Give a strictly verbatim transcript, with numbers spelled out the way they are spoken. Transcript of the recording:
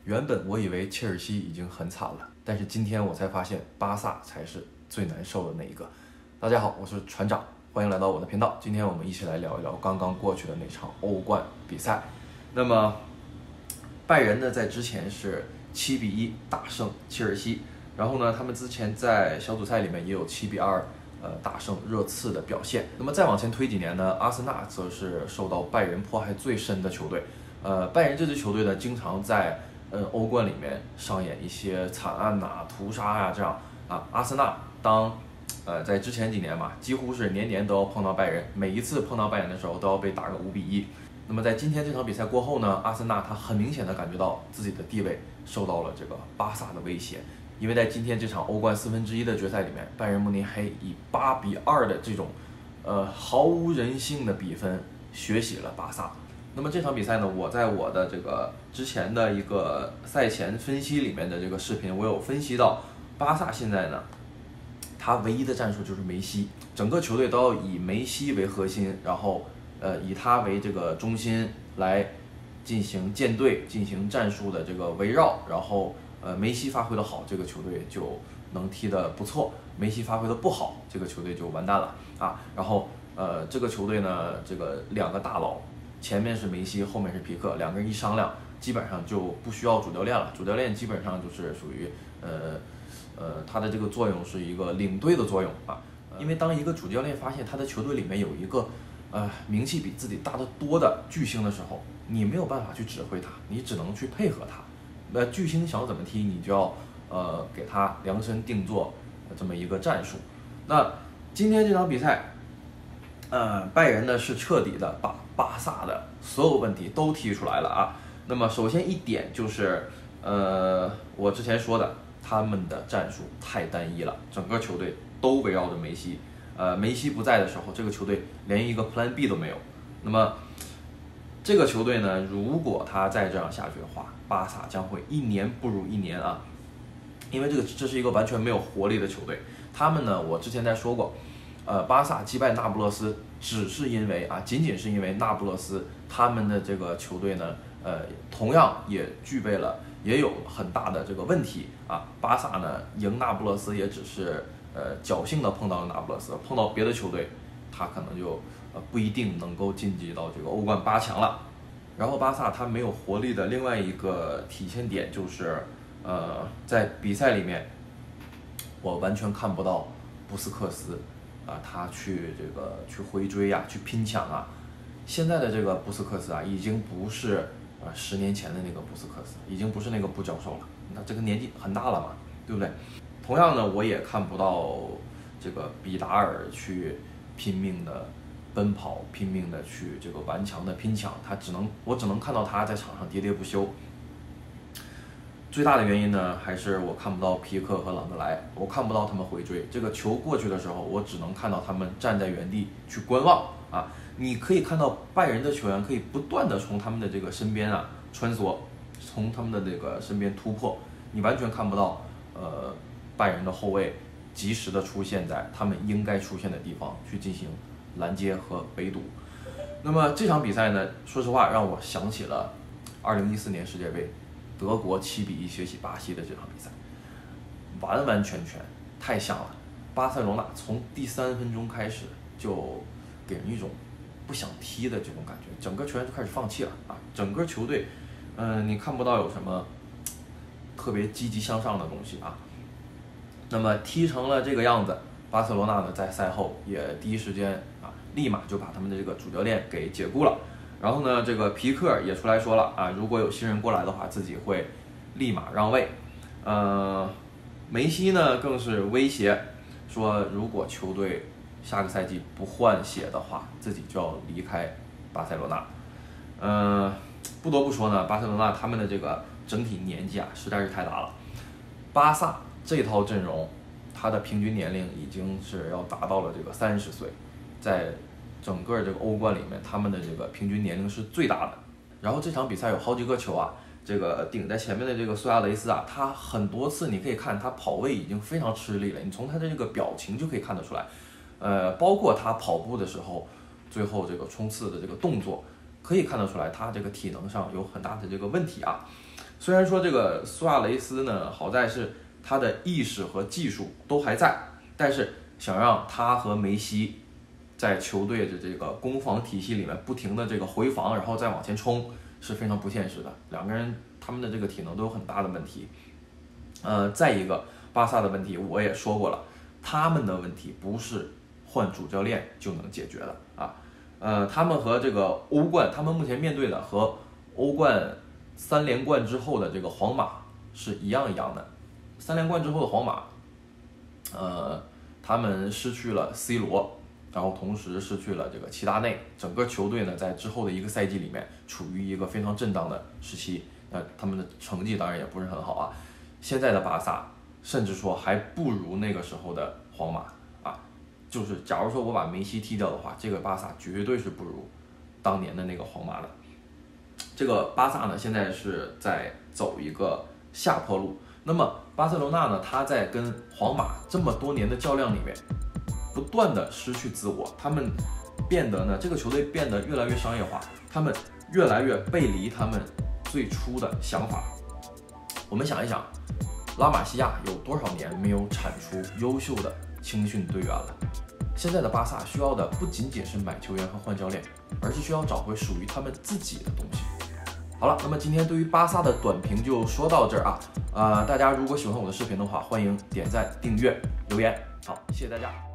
原本我以为切尔西已经很惨了，但是今天我才发现巴萨才是最难受的那一个。大家好，我是船长，欢迎来到我的频道。今天我们一起来聊一聊刚刚过去的那场欧冠比赛。那么拜仁呢，在之前是七比一大胜切尔西，然后呢，他们之前在小组赛里面也有七比二呃大胜热刺的表现。那么再往前推几年呢，阿森纳则是受到拜仁迫害最深的球队。呃，拜仁这支球队呢，经常在呃欧冠里面上演一些惨案呐、啊、屠杀呀、啊、这样啊。阿森纳当呃在之前几年嘛，几乎是年年都要碰到拜仁，每一次碰到拜仁的时候都要被打个五比一。那么在今天这场比赛过后呢，阿森纳他很明显的感觉到自己的地位受到了这个巴萨的威胁，因为在今天这场欧冠四分之一的决赛里面，拜仁慕尼黑以八比二的这种呃毫无人性的比分血洗了巴萨。那么这场比赛呢，我在我的这个之前的一个赛前分析里面的这个视频，我有分析到巴萨现在呢，他唯一的战术就是梅西，整个球队都要以梅西为核心，然后呃以他为这个中心来进行建队、进行战术的这个围绕，然后呃梅西发挥的好，这个球队就能踢得不错；梅西发挥的不好，这个球队就完蛋了啊。然后呃这个球队呢，这个两个大佬。前面是梅西，后面是皮克，两个人一商量，基本上就不需要主教练了。主教练基本上就是属于，呃，呃，他的这个作用是一个领队的作用啊。因为当一个主教练发现他的球队里面有一个，呃，名气比自己大得多的巨星的时候，你没有办法去指挥他，你只能去配合他。那巨星想怎么踢，你就要呃给他量身定做这么一个战术。那今天这场比赛。呃，拜仁呢是彻底的把巴萨的所有问题都踢出来了啊。那么首先一点就是，呃，我之前说的，他们的战术太单一了，整个球队都围绕着梅西。呃，梅西不在的时候，这个球队连一个 Plan B 都没有。那么这个球队呢，如果他再这样下去的话，巴萨将会一年不如一年啊。因为这个这是一个完全没有活力的球队。他们呢，我之前在说过。呃，巴萨击败那不勒斯，只是因为啊，仅仅是因为那不勒斯他们的这个球队呢，呃，同样也具备了，也有很大的这个问题啊。巴萨呢赢那不勒斯也只是呃侥幸的碰到了那不勒斯，碰到别的球队，他可能就呃不一定能够晋级到这个欧冠八强了。然后巴萨他没有活力的另外一个体现点就是，呃，在比赛里面，我完全看不到布斯克斯。啊，他去这个去回追啊，去拼抢啊。现在的这个布斯克斯啊，已经不是啊十年前的那个布斯克斯，已经不是那个布教授了。那这个年纪很大了嘛，对不对？同样呢，我也看不到这个比达尔去拼命的奔跑，拼命的去这个顽强的拼抢。他只能，我只能看到他在场上喋喋不休。最大的原因呢，还是我看不到皮克和朗德莱，我看不到他们回追。这个球过去的时候，我只能看到他们站在原地去观望啊。你可以看到拜仁的球员可以不断的从他们的这个身边啊穿梭，从他们的这个身边突破，你完全看不到呃拜仁的后卫及时的出现在他们应该出现的地方去进行拦截和围堵。那么这场比赛呢，说实话让我想起了二零一四年世界杯。德国七比一血洗巴西的这场比赛，完完全全太像了。巴塞罗那从第三分钟开始就给人一种不想踢的这种感觉，整个球员就开始放弃了啊！整个球队，嗯、呃，你看不到有什么特别积极向上的东西啊。那么踢成了这个样子，巴塞罗那呢在赛后也第一时间啊，立马就把他们的这个主教练给解雇了。然后呢，这个皮克也出来说了啊，如果有新人过来的话，自己会立马让位。呃，梅西呢更是威胁说，如果球队下个赛季不换血的话，自己就要离开巴塞罗那。呃，不得不说呢，巴塞罗那他们的这个整体年纪啊实在是太大了。巴萨这套阵容，它的平均年龄已经是要达到了这个三十岁，在整个这个欧冠里面，他们的这个平均年龄是最大的。然后这场比赛有好几个球啊，这个顶在前面的这个苏亚雷斯啊，他很多次你可以看他跑位已经非常吃力了，你从他的这个表情就可以看得出来。呃，包括他跑步的时候，最后这个冲刺的这个动作，可以看得出来他这个体能上有很大的这个问题啊。 虽然说这个苏亚雷斯呢，好在是他的意识和技术都还在，但是想让他和梅西在球队的这个攻防体系里面不停的这个回防，然后再往前冲，是非常不现实的。两个人他们的这个体能都有很大的问题。呃，再一个巴萨的问题我也说过了，他们的问题不是换主教练就能解决的啊。呃，他们和这个欧冠，他们目前面对的和欧冠三连冠之后的这个皇马是一样一样的。三连冠之后的皇马，呃，他们失去了 C 罗，然后同时失去了这个齐达内，整个球队呢在之后的一个赛季里面处于一个非常震荡的时期，那他们的成绩当然也不是很好啊。现在的巴萨甚至说还不如那个时候的皇马啊，就是假如说我把梅西踢掉的话，这个巴萨绝对是不如当年的那个皇马的。这个巴萨呢现在是在走一个下坡路，那么巴塞罗那呢，他在跟皇马这么多年的较量里面不断的失去自我，他们变得呢这个球队变得越来越商业化，他们越来越背离他们最初的想法。我们想一想，拉玛西亚有多少年没有产出优秀的青训队员了？现在的巴萨需要的不仅仅是买球员和换教练，而是需要找回属于他们自己的东西。好了，那么今天对于巴萨的短评就说到这儿啊。呃，大家如果喜欢我的视频的话，欢迎点赞、订阅、留言。好，谢谢大家。